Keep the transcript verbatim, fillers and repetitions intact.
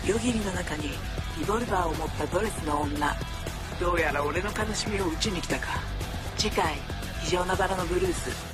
夜霧の中にリボルバーを持ったドレスの女。どうやら俺の悲しみを打ちに来たか。次回「異常なバラのブルース」。